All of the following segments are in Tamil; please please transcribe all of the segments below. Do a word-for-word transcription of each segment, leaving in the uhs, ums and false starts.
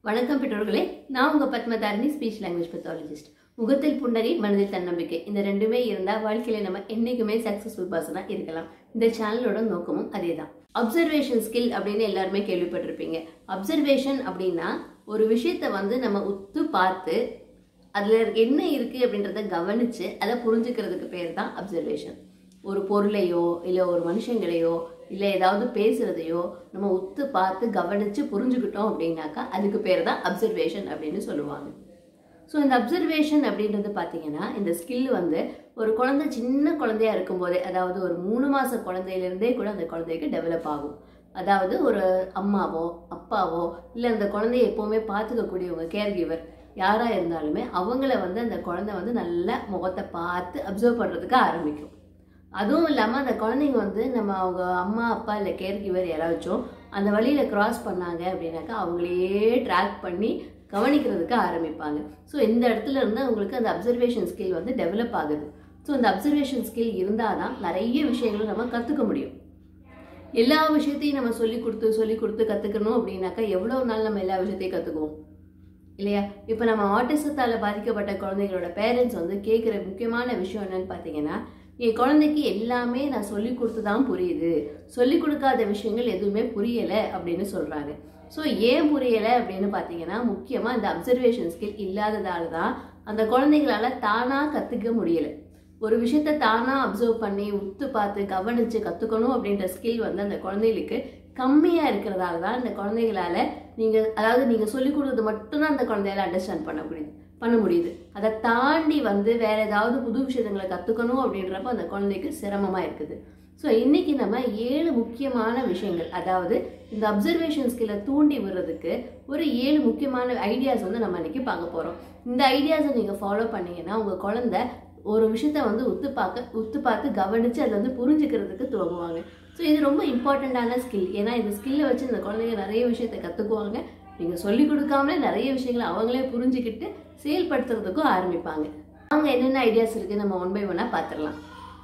வணக்கம் பெற்றோர்களே, நான் உங்க பத்மதாரிணி ஸ்பீச் லாங்குவேஜ் பெத்தாலஜிஸ்ட். முகத்தில் புன்னகை, மனதில் தன்னம்பிக்கை, இந்த ரெண்டுமே இருந்தா வாழ்க்கையில நம்ம என்னைக்குமே சக்சஸ்ஃபுல் பர்சனா இருக்கலாம். இந்த சேனலோட நோக்கமும் அதேதான். அப்சர்வேஷன் ஸ்கில் அப்படின்னு எல்லாருமே கேள்விப்பட்டிருப்பீங்க. அப்சர்வேஷன் அப்படின்னா ஒரு விஷயத்த வந்து நம்ம உத்து பார்த்து அதுல என்ன இருக்கு அப்படின்றத கவனிச்சு அதை புரிஞ்சுக்கிறதுக்கு பேர் தான் அப்சர்வேஷன். ஒரு பொருளையோ இல்லை ஒரு மனுஷங்களையோ இல்லை ஏதாவது பேசுறதையோ நம்ம உத்து பார்த்து கவனிச்சு புரிஞ்சுக்கிட்டோம் அப்படின்னாக்கா அதுக்கு பேர் தான் அப்சர்வேஷன் அப்படின்னு சொல்லுவாங்க. ஸோ இந்த அப்சர்வேஷன் அப்படின்றது பார்த்தீங்கன்னா இந்த ஸ்கில் வந்து ஒரு குழந்தை சின்ன குழந்தையா இருக்கும்போதே, அதாவது ஒரு மூணு மாச குழந்தையிலிருந்தே கூட அந்த குழந்தைக்கு டெவலப் ஆகும். அதாவது ஒரு அம்மாவோ அப்பாவோ இல்லை அந்த குழந்தைய எப்பவுமே பார்த்துக்கக்கூடியவங்க, கேர் கிவர் யாரா இருந்தாலுமே அவங்கள வந்து அந்த குழந்தை வந்து நல்ல முகத்தை பார்த்து அப்சர்வ் பண்றதுக்கு ஆரம்பிக்கும். அதுவும் இல்லாமல் அந்த குழந்தைங்க வந்து நம்ம அவங்க அம்மா அப்பா இல்லை கேர் கிவர் யாராச்சும் அந்த வழியில் கிராஸ் பண்ணாங்க அப்படின்னாக்கா அவங்களையே ட்ராக் பண்ணி கவனிக்கிறதுக்கு ஆரம்பிப்பாங்க. ஸோ இந்த இடத்துல இருந்து அவங்களுக்கு அந்த அப்சர்வேஷன் ஸ்கில் வந்து டெவலப் ஆகுது. ஸோ இந்த அப்சர்வேஷன் ஸ்கில் இருந்தால் தான் நிறைய விஷயங்களும் நம்ம கற்றுக்க முடியும். எல்லா விஷயத்தையும் நம்ம சொல்லி கொடுத்து சொல்லி கொடுத்து கற்றுக்கணும் அப்படின்னாக்கா எவ்வளோ நாள் நம்ம எல்லா விஷயத்தையும் கற்றுக்குவோம் இல்லையா? இப்போ நம்ம ஆட்டிசத்தால் பாதிக்கப்பட்ட குழந்தைங்களோட பேரண்ட்ஸ் வந்து கேட்குற முக்கியமான விஷயம் என்னன்னு பார்த்தீங்கன்னா, என் குழந்தைக்கு எல்லாமே நான் சொல்லி கொடுத்து தான் புரியுது, சொல்லி கொடுக்காத விஷயங்கள் எதுவுமே புரியலை அப்படின்னு சொல்கிறாங்க. ஸோ ஏன் புரியலை அப்படின்னு பார்த்தீங்கன்னா முக்கியமாக இந்த அப்சர்வேஷன் ஸ்கில் இல்லாததால தான் அந்த குழந்தைங்களால தானாக கற்றுக்க முடியலை. ஒரு விஷயத்த தானாக அப்சர்வ் பண்ணி உத்து பார்த்து கவனித்து கற்றுக்கணும் அப்படின்ற ஸ்கில் வந்து அந்த குழந்தைகளுக்கு கம்மியாக இருக்கிறதால தான் இந்த குழந்தைகளால நீங்கள் அதாவது நீங்கள் சொல்லிக் கொடுத்தது மட்டும்தான் அந்த குழந்தையால அண்டர்ஸ்டாண்ட் பண்ண முடியுது பண்ண முடியுது அதை தாண்டி வந்து வேற ஏதாவது புது விஷயங்களை கற்றுக்கணும் அப்படின்றப்ப அந்த குழந்தைக்கு சிரமமாக இருக்குது. ஸோ இன்னைக்கு நம்ம ஏழு முக்கியமான விஷயங்கள், அதாவது இந்த அப்சர்வேஷன் ஸ்கில்லை தூண்டி விடுறதுக்கு ஒரு ஏழு முக்கியமான ஐடியாஸ் வந்து நம்ம இன்னைக்கு பார்க்க போகிறோம். இந்த ஐடியாஸை நீங்கள் ஃபாலோ பண்ணீங்கன்னா உங்கள் குழந்தை ஒரு விஷயத்த வந்து உத்து பார்க்க உத்து பார்த்து கவனித்து அதை வந்து புரிஞ்சுக்கிறதுக்கு துவங்குவாங்க. ஸோ இது ரொம்ப இம்பார்ட்டண்ட்டான ஸ்கில். ஏன்னா இந்த ஸ்கில்லை வச்சு இந்த குழந்தைங்க நிறைய விஷயத்தை கற்றுக்குவாங்க. நீங்கள் சொல்லிக் கொடுக்காமலே நிறைய விஷயங்களை அவங்களே புரிஞ்சுக்கிட்டு செயல்படுத்துறதுக்கும் ஆரம்பிப்பாங்க. அவங்க என்னென்ன ஐடியாஸ் இருக்குது நம்ம ஒன் பை ஒன்னாக பார்த்துடலாம்.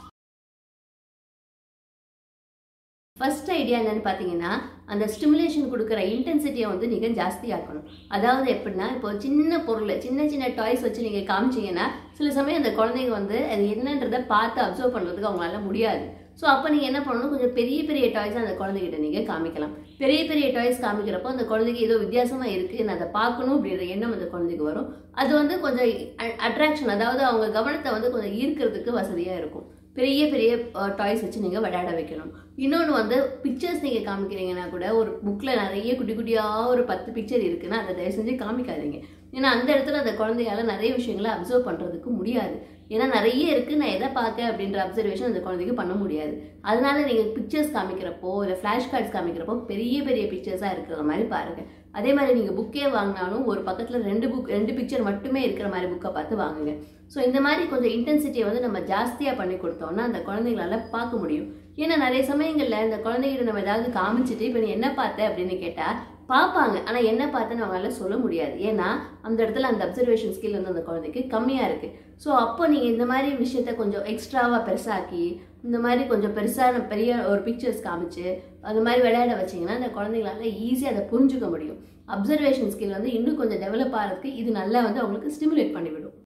ஃபர்ஸ்ட் ஐடியா என்னன்னு பார்த்தீங்கன்னா, அந்த ஸ்டிமுலேஷன் கொடுக்குற இன்டென்சிட்டியை வந்து நீங்கள் ஜாஸ்தி ஆக்கணும். அதாவது எப்படின்னா, இப்போ சின்ன பொருள் சின்ன சின்ன டாய்ஸ் வச்சு நீங்கள் காமிச்சிங்கன்னா சில சமயம் அந்த குழந்தைங்க வந்து அது என்னன்றதை பார்த்து அப்சர்வ் பண்ணுறதுக்கு அவங்களால முடியாது. ஸோ அப்போ நீங்கள் என்ன பண்ணணும், கொஞ்சம் பெரிய பெரிய டாய்ஸை அந்த குழந்தைகிட்ட நீங்கள் காமிக்கலாம். பெரிய பெரிய டாய்ஸ் காமிக்கிறப்போ அந்த குழந்தைக்கு ஏதோ வித்தியாசமாக இருக்குது, நான் அதை பார்க்கணும் அப்படின்ற எண்ணம் அந்த குழந்தைக்கு வரும். அது வந்து கொஞ்சம் அட்ராக்ஷன், அதாவது அவங்க கவனத்தை வந்து கொஞ்சம் ஈர்க்கிறதுக்கு வசதியாக இருக்கும். பெரிய பெரிய டாய்ஸ் வச்சு நீங்கள் விளையாட வைக்கணும். இன்னொன்று வந்து பிக்சர்ஸ் நீங்கள் காமிக்கிறீங்கன்னா கூட ஒரு புக்கில் நிறைய குட்டி குட்டியாக ஒரு பத்து பிக்சர் இருக்குன்னா அதை தயவு செஞ்சு காமிக்காதீங்க. ஏன்னா அந்த இடத்துல அந்த குழந்தையால நிறைய விஷயங்களை அப்சர்வ் பண்ணுறதுக்கு முடியாது. ஏன்னா நிறைய இருக்குது, நான் எதை பார்க்க அப்படின்ற அப்சர்வேஷன் அந்த குழந்தைக்கு பண்ண முடியாது. அதனால நீங்கள் பிக்சர்ஸ் காமிக்கிறப்போ இல்லை ஃப்ளாஷ் கார்ட்ஸ் காமிக்கிறப்போ பெரிய பெரிய பிக்சர்ஸாக இருக்கிற மாதிரி பாருங்கள். அதே மாதிரி நீங்கள் புக்கே வாங்கினாலும் ஒரு பக்கத்தில் ரெண்டு புக் ரெண்டு பிக்சர் மட்டுமே இருக்கிற மாதிரி புக்கை பார்த்து வாங்குங்க. ஸோ இந்த மாதிரி கொஞ்சம் இன்டென்சிட்டியை வந்து நம்ம ஜாஸ்தியாக பண்ணி கொடுத்தோம்னா அந்த குழந்தைங்களால பார்க்க முடியும். ஏன்னா நிறைய சமயங்களில் இந்த குழந்தைகிட்ட நம்ம ஏதாவது காமிச்சிட்டு இப்போ நீ என்ன பார்த்த அப்படின்னு கேட்டால் பார்ப்பாங்க, ஆனால் என்ன பார்த்தேன்னு அவங்களால சொல்ல முடியாது. ஏன்னா அந்த இடத்துல அந்த அப்சர்வேஷன் ஸ்கில் வந்து அந்த குழந்தைக்கு கம்மியாக இருக்குது. ஸோ அப்போ நீங்கள் இந்த மாதிரி விஷயத்த கொஞ்சம் எக்ஸ்ட்ராவாக பெருசாக்கி இந்த மாதிரி கொஞ்சம் பெருசான பெரிய ஒரு பிக்சர்ஸ் காமிச்சு அந்த மாதிரி விளையாட வச்சிங்கன்னா அந்த குழந்தைங்களால ஈஸியாக அதை புரிஞ்சுக்க முடியும். அப்சர்வேஷன் ஸ்கில் வந்து இன்னும் கொஞ்சம் டெவலப் ஆகிறதுக்கு இது நல்லா வந்து அவங்களுக்கு ஸ்டிமுலேட் பண்ணிவிடும்.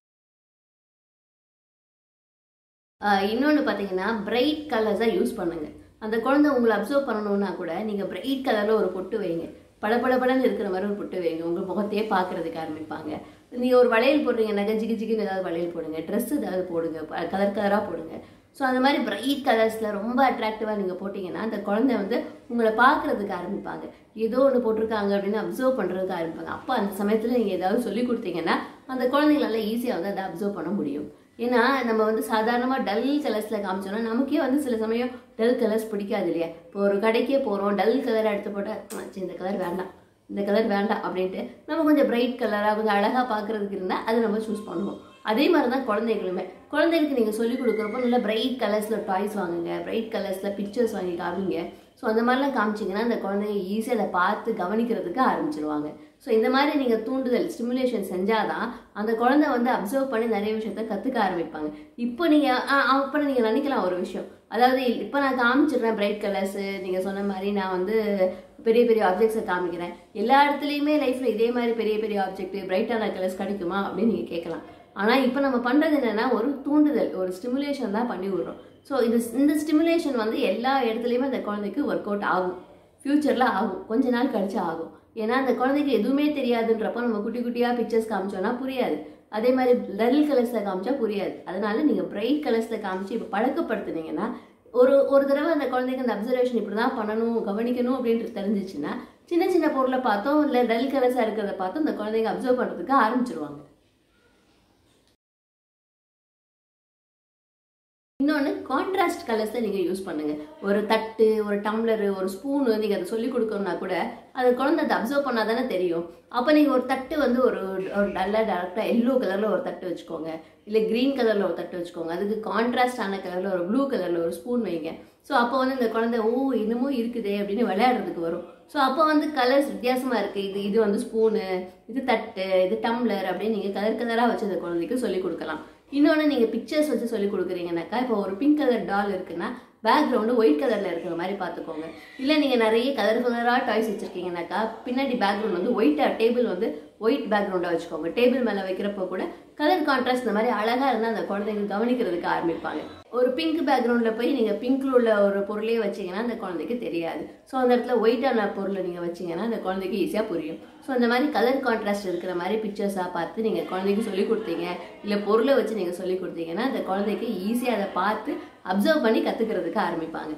இன்னொன்று பார்த்தீங்கன்னா, பிரைட் கலர்ஸாக யூஸ் பண்ணுங்கள். அந்த குழந்தை உங்களை அப்சர்வ் பண்ணணுன்னா கூட நீங்கள் பிரைட் கலரில் ஒரு பொட்டு வைங்க, படபடபடன்னு இருக்கிற மாதிரி ஒரு பொட்டு வைங்க, உங்கள் முகத்தையே பார்க்கறதுக்கு ஆரம்பிப்பாங்க. நீங்கள் ஒரு வளையல் போடுறீங்கன்னாக்கா ஜிகு ஜிகுன்னு ஏதாவது வளையல் போடுங்க, ட்ரெஸ் ஏதாவது போடுங்க, கலர் கலராக போடுங்க. ஸோ அந்த மாதிரி பிரைட் கலர்ஸில் ரொம்ப அட்ராக்டிவாக நீங்கள் போட்டிங்கன்னா அந்த குழந்தை வந்து உங்களை பார்க்குறதுக்கு ஆரம்பிப்பாங்க. ஏதோ ஒன்று போட்டிருக்காங்க அப்படின்னு அப்சர்வ் பண்ணுறதுக்கு ஆரம்பிப்பாங்க. அப்போ அந்த சமயத்தில் நீங்கள் ஏதாவது சொல்லி கொடுத்தீங்கன்னா அந்த குழந்தைங்களால ஈஸியாக வந்து அதை அப்சர்வ் பண்ண முடியும். ஏன்னா நம்ம வந்து சாதாரணமாக டல் கலர்ஸில் காமிச்சோன்னா நமக்கே வந்து சில சமயம் டல் கலர்ஸ் பிடிக்காது இல்லையா? இப்போ ஒரு கடைக்கே போகிறோம், டல் கலரை எடுத்து போட்டால் இந்த கலர் வேண்டாம் இந்த கலர் வேண்டாம் அப்படின்ட்டு நம்ம கொஞ்சம் பிரைட் கலராக கொஞ்சம் அழகாக பார்க்குறதுக்கு இருந்தால் அதை நம்ம சூஸ் பண்ணுவோம். அதே மாதிரி தான் குழந்தைகளுமே, குழந்தைகளுக்கு நீங்கள் சொல்லிக் கொடுக்குறப்போ நல்லா பிரைட் கலர்ஸில் டாய்ஸ் வாங்குங்க, பிரைட் கலர்ஸில் பிக்சர்ஸ் வாங்கி காமிங்க. ஸோ அந்த மாதிரிலாம் காமிச்சிங்கன்னா அந்த குழந்தைங்க ஈஸியாக அதை பார்த்து கவனிக்கிறதுக்கு ஆரம்பிச்சிருவாங்க. ஸோ இந்த மாதிரி நீங்கள் தூண்டுதல் ஸ்டிமுலேஷன் செஞ்சால் தான் அந்த குழந்தை வந்து அப்சர்வ் பண்ணி நிறைய விஷயத்த கற்றுக்க ஆரம்பிப்பாங்க. இப்போ நீங்கள் அப்புறம் நீங்கள் நினைக்கலாம் ஒரு விஷயம், அதாவது இப்போ நான் காமிச்சிடுறேன் பிரைட் கலர்ஸு, நீங்கள் சொன்ன மாதிரி நான் வந்து பெரிய பெரிய ஆப்ஜெக்ட்ஸை காமிக்கிறேன், எல்லா இடத்துலையுமே லைஃப்பில் இதே மாதிரி பெரிய பெரிய ஆப்ஜெக்ட் பிரைட்டான கலர்ஸ் கிடைக்குமா அப்படின்னு நீங்கள் கேட்கலாம். ஆனால் இப்போ நம்ம பண்ணுறது என்னென்னா ஒரு தூண்டுதல், ஒரு ஸ்டிமுலேஷன் தான் பண்ணி விடுறோம். ஸோ இது இந்த ஸ்டிமுலேஷன் வந்து எல்லா இடத்துலையுமே அந்த குழந்தைக்கு ஒர்க் அவுட் ஆகும், ஃப்யூச்சரில் ஆகும், கொஞ்ச நாள் கழிச்சு ஆகும். ஏன்னா அந்த குழந்தைக்கு எதுவுமே தெரியாதுன்றப்போ நம்ம குட்டி குட்டியாக பிக்சர்ஸ் காமிச்சோன்னா புரியாது. அதே மாதிரி டல் கலர்ஸில் காமிச்சா புரியாது. அதனால நீங்கள் பிரைட் கலர்ஸில் காமிச்சு இப்போ பழக்கப்படுத்துனீங்கன்னா ஒரு ஒரு தடவை அந்த குழந்தைக்கு அந்த அப்சர்வேஷன் இப்படி தான் பண்ணணும், கவனிக்கணும் அப்படின்ட்டு தெரிஞ்சிச்சுன்னா சின்ன சின்ன பொருளை பார்த்தோம் இல்லை டல் கலர்ஸாக இருக்கிறத பார்த்தோம் அந்த குழந்தைங்க அப்சர்வ் பண்ணுறதுக்கு ஆரம்பிச்சிருவாங்க. இன்னொன்று கான்ட்ராஸ்ட் கலர்ஸை நீங்கள் யூஸ் பண்ணுங்கள். ஒரு தட்டு, ஒரு டம்ளரு, ஒரு ஸ்பூனு நீங்கள் அதை சொல்லிக் கொடுக்கணும்னா கூட அது குழந்தை அதை அப்சர்வ் பண்ணால் தானே தெரியும். அப்போ நீங்கள் ஒரு தட்டு வந்து ஒரு ஒரு நல்லா டேரெக்டாக எல்லோ கலரில் ஒரு தட்டு வச்சுக்கோங்க, இல்லை க்ரீன் கலரில் ஒரு தட்டு வச்சுக்கோங்க, அதுக்கு கான்ட்ராஸ்டான கலரில் ஒரு ப்ளூ கலரில் ஒரு ஸ்பூன் வைங்க. ஸோ அப்போ வந்து இந்த குழந்தை ஓ இன்னமும் இருக்குதே அப்படின்னு விளையாடுறதுக்கு வரும். ஸோ அப்போ வந்து கலர்ஸ் வித்தியாசமாக இருக்குது, இது இது வந்து ஸ்பூனு, இது தட்டு, இது டம்ளர் அப்படின்னு நீங்கள் கலர் கலராக வச்சு அந்த குழந்தைக்கு சொல்லிக் கொடுக்கலாம். இன்னொன்று நீங்கள் பிக்சர்ஸ் வச்சு சொல்லி கொடுக்குறீங்கன்னாக்கா, இப்போ ஒரு பிங்க் கலர் டால் இருக்குன்னா பேக்ரவுண்டு ஒயிட் கலரில் இருக்கிற மாதிரி பார்த்துக்கோங்க. இல்லை நீங்கள் நிறைய கலர் கலராக டாய்ஸ் வச்சுருக்கீங்கன்னாக்கா பின்னாடி பேக்ரவுண்ட் வந்து ஒயிட்டாக, டேபிள் வந்து ஒயிட் பேக்ரவுண்டாக வச்சுக்கோங்க. டேபிள் மேலே வைக்கிறப்போ கூட கலர் கான்ட்ராஸ்ட் இந்த மாதிரி அழகாக இருந்தால் அந்த குழந்தைங்க கவனிக்கிறதுக்கு ஆரம்பிப்பாங்க. ஒரு பிங்க் பேக்ரவுண்டில் போய் நீங்கள் பிங்க்ல உள்ள ஒரு பொருளையே வச்சிங்கன்னா அந்த குழந்தைக்கு தெரியாது. ஸோ அந்த இடத்துல ஒயிட்டான பொருளை நீங்கள் வச்சிங்கன்னா அந்த குழந்தைக்கு ஈஸியாக புரியும். ஸோ அந்த மாதிரி கலர் கான்ட்ராஸ்ட் இருக்கிற மாதிரி பிக்சர்ஸாக பார்த்து நீங்கள் குழந்தைக்கு சொல்லிக் கொடுத்தீங்க, இல்லை பொருளை வச்சு நீங்கள் சொல்லிக் கொடுத்தீங்கன்னா அந்த குழந்தைக்கு ஈஸியாக அதை பார்த்து அப்சர்வ் பண்ணி கற்றுக்கிறதுக்கு ஆரம்பிப்பாங்க.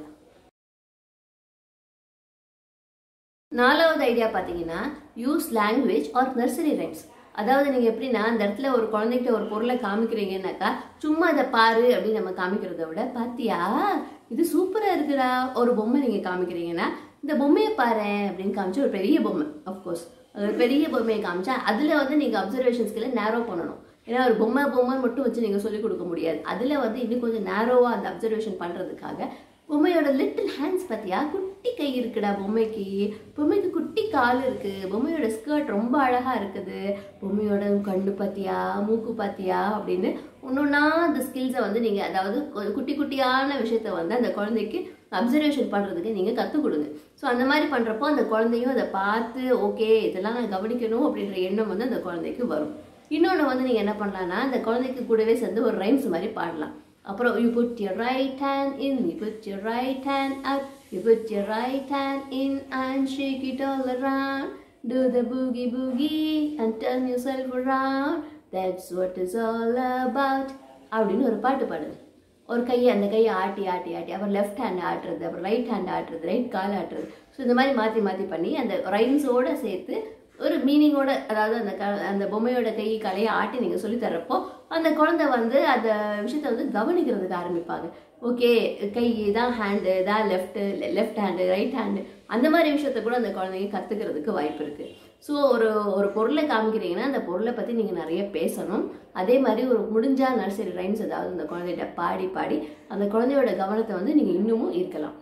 நாலாவது ஐடியா பார்த்தீங்கன்னா use language or nursery rhymes. அதாவது நீங்கள் எப்படின்னா அந்த இடத்துல ஒரு குழந்தைகிட்ட ஒரு பொருளை காமிக்கிறீங்கன்னாக்கா சும்மா அதை பாரு அப்படின்னு நம்ம காமிக்கிறத விட, பாத்தியா இது சூப்பராக இருக்குடா ஒரு பொம்மை நீங்கள் காமிக்கிறீங்கன்னா இந்த பொம்மையை பாரு அப்படின்னு காமிச்சு ஒரு பெரிய பொம்மை, அஃப்கோர்ஸ் ஒரு பெரிய பொம்மையை காமிச்சா அதில் வந்து நீங்கள் அப்சர்வேஷன் ஸ்கில்லை நேரோ பண்ணணும். ஏன்னா ஒரு பொம்மை பொம்மை மட்டும் வச்சு நீங்கள் சொல்லிக் கொடுக்க முடியாது. அதில் வந்து இன்னும் கொஞ்சம் நேரோவாக அந்த அப்சர்வேஷன் பண்ணுறதுக்காக பொம்மையோட லிட்டில் ஹேண்ட்ஸ் பார்த்தியா, குட்டி கை இருக்குடா பொம்மைக்கு, பொம்மைக்கு குட்டி கால் இருக்குது, பொம்மையோட ஸ்கர்ட் ரொம்ப அழகாக இருக்குது, பொம்மையோட கண்ணு பார்த்தியா, மூக்கு பார்த்தியா அப்படின்னு ஒன்றுன்னா அந்த ஸ்கில்ஸை வந்து நீங்கள், அதாவது குட்டி குட்டியான விஷயத்த வந்து அந்த குழந்தைக்கு அப்சர்வேஷன் பண்ணுறதுக்கு நீங்கள் கற்றுக் கொடுங்க. ஸோ அந்த மாதிரி பண்ணுறப்போ அந்த குழந்தையும் அதை பார்த்து ஓகே இதெல்லாம் நான் கவனிக்கணும் அப்படின்ற எண்ணம் வந்து அந்த குழந்தைக்கு வரும். இன்னொன்று வந்து நீங்கள் என்ன பண்ணலான்னா அந்த குழந்தைக்கு கூடவே சேர்ந்து ஒரு ரைம்ஸ் மாதிரி பாடலாம். அப்புறம் you put your right hand in, you put your right hand out, you put your right hand in and shake it all around, do the boogie boogie and turn yourself around, that's what it's all about அப்படின்னு ஒரு பாட்டு பாடுது. ஒரு கையை அந்த கையை ஆட்டி ஆட்டி ஆட்டி அப்புறம் லெஃப்ட் ஹேண்ட் ஆட்டுறது, அப்புறம் ரைட் ஹேண்ட் ஆட்டுறது, ரைட் கால் ஆட்டுறது. ஸோ இந்த மாதிரி மாற்றி மாற்றி பண்ணி அந்த ரைம்ஸோடு சேர்த்து ஒரு மீனிங்கோட, அதாவது அந்த க அந்த பொம்மையோட கை கலையை ஆட்டி நீங்கள் சொல்லி தர்றப்போ அந்த குழந்தை வந்து அந்த விஷயத்த வந்து கவனிக்கிறதுக்கு ஆரம்பிப்பாங்க. ஓகே கை தான் ஹேண்டு தான் left, left hand right hand, அந்த மாதிரி விஷயத்த கூட அந்த குழந்தைங்க கற்றுக்கிறதுக்கு வாய்ப்பு இருக்குது. ஸோ ஒரு ஒரு பொருளை காமிக்கிறீங்கன்னா அந்த பொருளை பற்றி நீங்கள் நிறைய பேசணும். அதே மாதிரி ஒரு முடிஞ்சால் நர்சரி ரைம்ஸ் ஏதாவது அந்த குழந்தைகிட்ட பாடி பாடி அந்த குழந்தையோட கவனத்தை வந்து நீங்கள் இன்னமும் ஈர்க்கலாம்.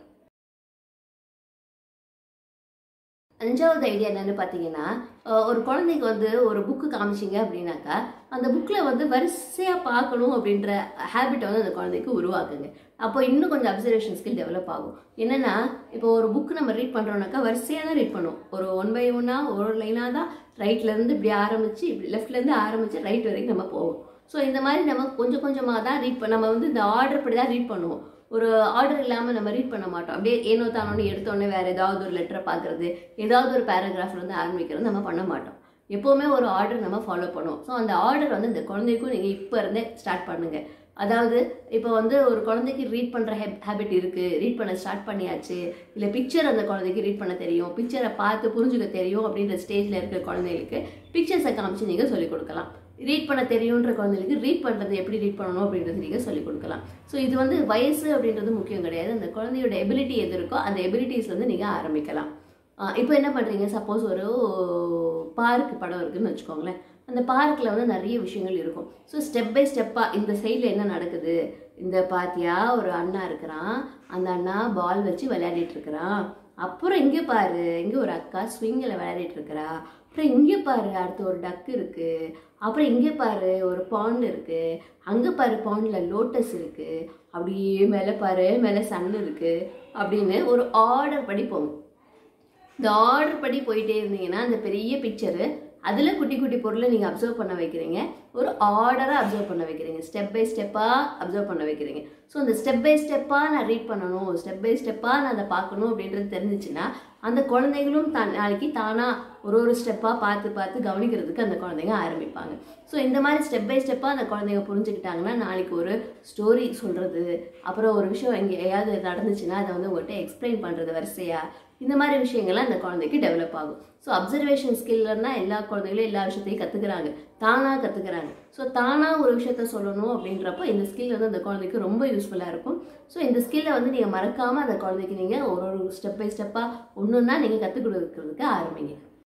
அஞ்சாவது ஐடியா என்னென்னு பார்த்தீங்கன்னா, ஒரு குழந்தைக்கு வந்து ஒரு புக்கு காமிச்சிங்க அப்படின்னாக்கா அந்த புக்கில் வந்து வரிசையாக பார்க்கணும் அப்படின்ற ஹேபிட்டை வந்து அந்த குழந்தைக்கு உருவாக்குங்க. அப்போ இன்னும் கொஞ்சம் அப்சர்வேஷன் ஸ்கில் டெவலப் ஆகும். என்னென்னா இப்போ ஒரு புக்கு நம்ம ரீட் பண்ணுறோம்னாக்கா வரிசையாக தான் ரீட் பண்ணுவோம். ஒரு ஒன் பை ஒன்னாக ஒரு லைனாக தான் ரைட்லேருந்து இப்படி ஆரம்பித்து இப்படி லெஃப்ட்லேருந்து ஆரம்பித்து ரைட் வரைக்கும் நம்ம போவோம். ஸோ இந்த மாதிரி நம்ம கொஞ்சம் கொஞ்சமாக தான் ரீட் பண்ண, நம்ம வந்து இந்த ஆர்டர் படி தான் ரீட் பண்ணுவோம். ஒரு ஆர்டர் இல்லாமல் நம்ம ரீட் பண்ண மாட்டோம். அப்படியே ஏனோ தானோன்னு எடுத்தோடனே வேறு ஏதாவது ஒரு லெட்டரை பார்க்குறது, ஏதாவது ஒரு பேராகிராஃப்லேருந்து ஆரம்பிக்கிறது நம்ம பண்ண மாட்டோம். எப்போவுமே ஒரு ஆர்டர் நம்ம ஃபாலோ பண்ணுவோம். ஸோ அந்த ஆர்டர் வந்து இந்த குழந்தைக்கும் நீங்கள் இப்போ இருந்தே ஸ்டார்ட் பண்ணுங்கள். அதாவது இப்போ வந்து ஒரு குழந்தைக்கு ரீட் பண்ணுற ஹேப் ஹேபிட் இருக்குது, ரீட் பண்ண ஸ்டார்ட் பண்ணியாச்சு, இல்லை பிக்சர் அந்த குழந்தைக்கு ரீட் பண்ண தெரியும், பிக்சரை பார்த்து புரிஞ்சுக்க தெரியும் அப்படின்ற ஸ்டேஜில் இருக்கிற குழந்தைகளுக்கு பிக்சர்ஸை காமிச்சு நீங்கள் சொல்லிக் கொடுக்கலாம். ரீட் பண்ண தெரியுன்ற குழந்தைகளுக்கு ரீட் பண்ணுறது எப்படி ரீட் பண்ணணும் அப்படின்றது நீங்கள் சொல்லிக் கொடுக்கலாம். ஸோ இது வந்து வயசு அப்படின்றது முக்கியம் கிடையாது. அந்த குழந்தையோட எபிலிட்டி எது இருக்கோ அந்த எபிலிட்டிஸ்லேருந்து நீங்கள் ஆரம்பிக்கலாம். இப்போ என்ன பண்ணுறீங்க, சப்போஸ் ஒரு பார்க் படம் இருக்குன்னு வச்சுக்கோங்களேன். அந்த பார்க்கில் வந்து நிறைய விஷயங்கள் இருக்கும். ஸோ ஸ்டெப் பை ஸ்டெப்பாக இந்த சைடில் என்ன நடக்குது, இந்த பாத்தியா ஒரு அண்ணா இருக்கிறான், அந்த அண்ணா பால் வச்சு விளையாடிட்டு இருக்கிறான். அப்புறம் இங்கே பாரு, இங்கே ஒரு அக்கா ஸ்விங்கில் விளையாடிட்டு இருக்கிறா. அப்புறம் இங்கே பாரு அடுத்து ஒரு டக்கு இருக்கு. அப்புறம் இங்கே பாரு ஒரு பாண்ட் இருக்கு. அங்கே பாரு பாண்டில் லோட்டஸ் இருக்கு. அப்படியே மேலே பாரு மேலே சன் இருக்கு அப்படின்னு ஒரு ஆர்டர் படி போங்க. இந்த ஆர்டர் படி போயிட்டே இருந்தீங்கன்னா அந்த பெரிய பிக்சரு அதில் குட்டி குட்டி பொருளை நீங்கள் அப்சர்வ் பண்ண வைக்கிறீங்க. ஒரு ஆர்டராக அப்சர்வ் பண்ண வைக்கிறீங்க. ஸ்டெப் பை ஸ்டெப்பாக அப்சர்வ் பண்ண வைக்கிறீங்க. ஸோ அந்த ஸ்டெப் பை ஸ்டெப்பாக நான் ரீட் பண்ணணும், ஸ்டெப் பை ஸ்டெப்பாக நான் அதை பார்க்கணும் அப்படின்றது தெரிஞ்சிச்சுன்னா அந்த குழந்தைகளும் தான் நாளைக்கு தானாக ஒரு ஒரு ஸ்டெப்பாக பார்த்து பார்த்து கவனிக்கிறதுக்கு அந்த குழந்தைங்க ஆரம்பிப்பாங்க. ஸோ இந்த மாதிரி ஸ்டெப் பை ஸ்டெப்பாக அந்த குழந்தைங்க புரிஞ்சுக்கிட்டாங்கன்னா நாளைக்கு ஒரு ஸ்டோரி சொல்கிறது, அப்புறம் ஒரு விஷயம் எங்கே எங்கேயாவது நடந்துச்சுன்னா அதை வந்து உங்கள்கிட்ட எக்ஸ்பிளைன் பண்ணுறது வரிசையாக, இந்த மாதிரி விஷயங்கள்லாம் அந்த குழந்தைக்கு டெவலப் ஆகும். ஸோ அப்சர்வேஷன் ஸ்கில்னா எல்லா குழந்தைகளும் எல்லா விஷயத்தையும் கற்றுக்குறாங்க, தானாக கற்றுக்குறாங்க. ஸோ தானாக ஒரு விஷயத்த சொல்லணும் அப்படின்றப்போ இந்த ஸ்கில் வந்து அந்த குழந்தைக்கு ரொம்ப யூஸ்ஃபுல்லாக இருக்கும். ஸோ இந்த ஸ்கில்லை வந்து நீங்கள் மறக்காமல் அந்த குழந்தைக்கு நீங்கள் ஒரு ஒரு ஸ்டெப் பை ஸ்டெப்பாக ஒன்று ஒன்றா நீங்கள் கற்றுக் கொடுக்கறதுக்கு ஆரம்பிங்க.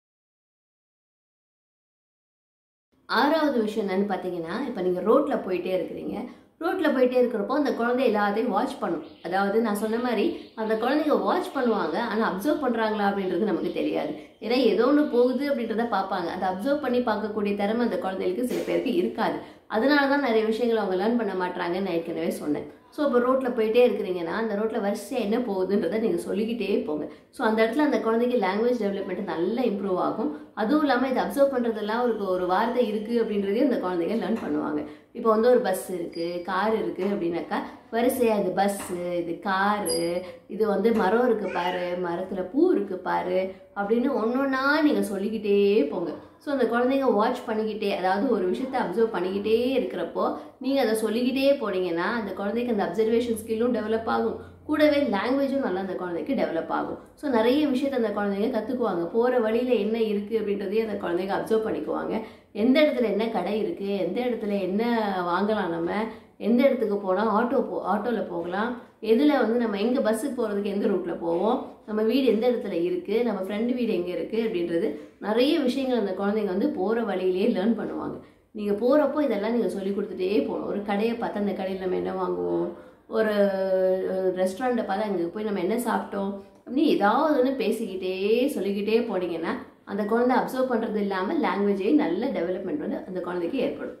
ஆறாவது விஷயம் என்னன்னு பார்த்தீங்கன்னா, இப்போ நீங்கள் ரோட்டில் போயிட்டே இருக்கிறீங்க. ரோட்டில் போயிட்டே இருக்கிறப்போ அந்த குழந்தை எல்லாத்தையும் வாட்ச் பண்ணும். அதாவது நான் சொன்ன மாதிரி அந்த குழந்தைங்க வாட்ச் பண்ணுவாங்க, ஆனால் அப்சர்வ் பண்ணுறாங்களா அப்படின்றது நமக்கு தெரியாது. ஏன்னா ஏதோ ஒன்று போகுது அப்படின்றத பார்ப்பாங்க. அதை அப்சர்வ் பண்ணி பார்க்கக்கூடிய திறமை அந்த குழந்தைகளுக்கு சில பேருக்கு இருக்காது. அதனால தான் நிறைய விஷயங்கள் அவங்க லேர்ன் பண்ண மாட்டாங்கன்னு நான் ஏற்கனவே சொன்னேன். ஸோ இப்போ ரோட்டில் போயிட்டே இருக்கிறீங்கன்னா அந்த ரோட்டில் வரிசையாக என்ன போகுதுன்றதை நீங்கள் சொல்லிக்கிட்டே போங்க. ஸோ அந்த இடத்துல அந்த குழந்தைக்கு லாங்குவேஜ் டெவலப்மெண்ட் நல்லா இம்ப்ரூவ் ஆகும். அதுவும் இல்லாமல் இதை அப்சர்வ் பண்ணுறதெல்லாம் ஒரு ஒரு வார்த்தை இருக்குது அப்படின்றதையும் அந்த குழந்தைங்க லேர்ன் பண்ணுவாங்க. இப்போ வந்து ஒரு பஸ் இருக்குது, கார் இருக்குது அப்படின்னாக்கா வரிசையாக இது பஸ்ஸு, இது காரு, இது வந்து மரம் இருக்குது பாரு, மரத்தில் பூ இருக்குது பாரு அப்படின்னு ஒன்று ஒன்றா நீங்கள் சொல்லிக்கிட்டே போங்க. ஸோ அந்த குழந்தைங்க வாட்ச் பண்ணிக்கிட்டே, அதாவது ஒரு விஷயத்தை அப்சர்வ் பண்ணிக்கிட்டே இருக்கிறப்போ நீங்கள் அதை சொல்லிக்கிட்டே போனீங்கன்னா அந்த குழந்தைக்கு அந்த அப்சர்வேஷன் ஸ்கில்லும் டெவலப் ஆகும், கூடவே லாங்குவேஜும் நல்லா அந்த குழந்தைக்கு டெவலப் ஆகும். ஸோ நிறைய விஷயத்தை அந்த குழந்தைங்க கற்றுக்குவாங்க. போகிற வழியில் என்ன இருக்குது அப்படின்றதையும் அந்த குழந்தைங்க அப்சர்வ் பண்ணிக்குவாங்க. எந்த இடத்துல என்ன கடை இருக்குது, எந்த இடத்துல என்ன வாங்கலாம், நம்ம எந்த இடத்துக்கு போனால் ஆட்டோ போ ஆட்டோவில் போகலாம், எதில் வந்து நம்ம எங்கே பஸ்ஸுக்கு போகிறதுக்கு எந்த ரூட்டில் போவோம், நம்ம வீடு எந்த இடத்துல இருக்குது, நம்ம ஃப்ரெண்டு வீடு எங்கே இருக்குது அப்படின்றது நிறைய விஷயங்கள் அந்த குழந்தைங்க வந்து போகிற வழியிலேயே லேர்ன் பண்ணுவாங்க. நீங்கள் போகிறப்போ இதெல்லாம் நீங்கள் சொல்லி கொடுத்துட்டே போகணும். ஒரு கடையை பார்த்தா அந்த கடையில் நம்ம என்ன வாங்குவோம், ஒரு ரெஸ்டாரண்ட்டை பார்த்தா அங்கே போய் நம்ம என்ன சாப்பிட்டோம் அப்படின்னு ஏதாவது ஒன்று பேசிக்கிட்டே சொல்லிக்கிட்டே போனீங்கன்னா அந்த குழந்தை அப்சர்வ் பண்ணுறது இல்லாமல் லாங்குவேஜையும் நல்ல டெவலப்மெண்ட் வந்து அந்த குழந்தைக்கு ஏற்படும்.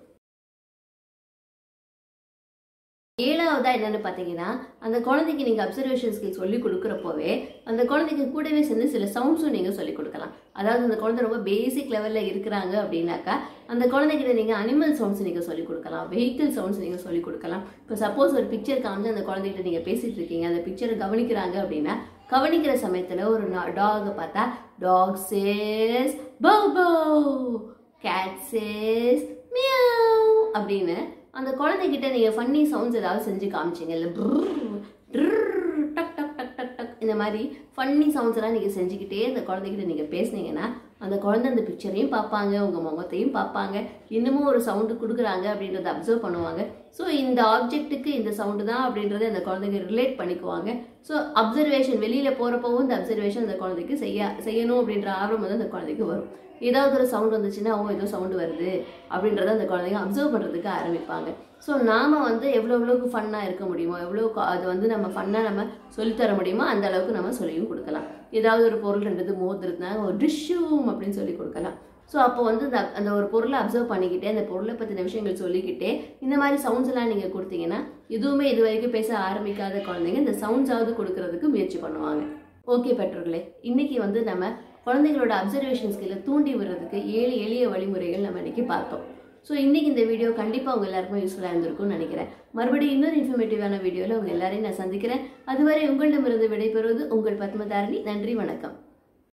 ஏழாவதா என்னென்னு பார்த்தீங்கன்னா, அந்த குழந்தைக்கு நீங்கள் அப்சர்வேஷன் ஸ்கில் சொல்லி கொடுக்குறப்போவே அந்த குழந்தைக்கு கூடவே சேர்ந்து சில சவுண்ட்ஸும் நீங்கள் சொல்லிக் கொடுக்கலாம். அதாவது அந்த குழந்தை ரொம்ப பேசிக் லெவலில் இருக்கிறாங்க அப்படின்னாக்கா அந்த குழந்தைகிட்ட நீங்கள் அனிமல் சவுண்ட்ஸ் நீங்கள் சொல்லிக் கொடுக்கலாம், வெஹிக்கிள் சவுண்ட்ஸ் நீங்கள் சொல்லிக் கொடுக்கலாம். இப்போ சப்போஸ் ஒரு பிக்சர் காமிச்சு அந்த குழந்தைகிட்ட நீங்கள் பேசிகிட்டு இருக்கீங்க, அந்த பிக்சரை கவனிக்கிறாங்க அப்படின்னா கவனிக்கிற சமயத்தில் ஒரு டாகை பார்த்தா dog says bow bow, cat says meow அப்படின்னு அந்த குழந்தைகிட்ட நீங்கள் ஃபன்னி சவுண்ட்ஸ் ஏதாவது செஞ்சு காமிச்சிங்க, இல்லை டக் டக் டக் டக் டக் இந்த மாதிரி ஃபன்னி சவுண்ட்ஸ் எல்லாம் நீங்கள் செஞ்சுக்கிட்டே அந்த குழந்தைகிட்ட நீங்கள் பேசுனீங்கன்னா அந்த குழந்தை அந்த பிக்சரையும் பார்ப்பாங்க, உங்கள் முகத்தையும் பார்ப்பாங்க, இன்னமும் ஒரு சவுண்டு கொடுக்குறாங்க அப்படின்றத அப்சர்வ் பண்ணுவாங்க. ஸோ இந்த ஆப்ஜெக்ட்டுக்கு இந்த சவுண்டு தான் அப்படின்றத அந்த குழந்தைங்க ரிலேட் பண்ணிக்குவாங்க. ஸோ அப்சர்வேஷன் வெளியில் போகிறப்பவும் இந்த அப்சர்வேஷன் அந்த குழந்தைக்கு செய்ய செய்யணும் அப்படின்ற ஆர்வம் வந்து அந்த குழந்தைக்கு வரும். ஏதாவது ஒரு சவுண்ட் வந்துச்சுன்னா ஓ ஏதோ சவுண்டு வருது அப்படின்றத அந்த குழந்தைங்க அப்சர்வ் பண்ணுறதுக்கு ஆரம்பிப்பாங்க. ஸோ நாம் வந்து எவ்வளோ எவ்வளோக்கு ஃபன்னாக இருக்க முடியுமோ, எவ்வளோ அது வந்து நம்ம ஃபன்னாக நம்ம சொல்லித்தர முடியுமோ அந்த அளவுக்கு நம்ம சொல்லியும் கொடுக்கலாம். ஏதாவது ஒரு பொருள் ரெண்டு மோதிருந்தா ஒரு டிஷ்ஷூம் அப்படின்னு சொல்லி கொடுக்கலாம். ஸோ அப்போ வந்து அந்த அந்த ஒரு பொருளை அப்சர்வ் பண்ணிக்கிட்டே அந்த பொருளை பற்றின விஷயங்கள் சொல்லிக்கிட்டே இந்த மாதிரி சவுண்ட்ஸ் எல்லாம் நீங்கள் கொடுத்தீங்கன்னா எதுவுமே இது வரைக்கும் பேச ஆரம்பிக்காத குழந்தைங்க இந்த சவுண்ட்ஸாவது கொடுக்கறதுக்கு முயற்சி பண்ணுவாங்க. ஓகே பெற்றோர்களே, இன்னைக்கு வந்து நம்ம குழந்தைகளோட அப்சர்வேஷன் ஸ்கில்லை தூண்டி விடுறதுக்கு ஏழு எளிய வழிமுறைகள் நம்ம இன்னைக்கு பார்த்தோம். ஸோ இன்னைக்கு இந்த வீடியோ கண்டிப்பாக உங்கள் எல்லாருக்கும் யூஸ்ஃபுல்லாக இருந்திருக்கும்னு நினைக்கிறேன். மறுபடியும் இன்னொரு இன்ஃபர்மேட்டிவான வீடியோவில் உங்கள் எல்லாரையும் நான் சந்திக்கிறேன். அதுவரை உங்களிடமிருந்து விடைபெறுவது உங்கள் பத்மதாரணி. நன்றி, வணக்கம்.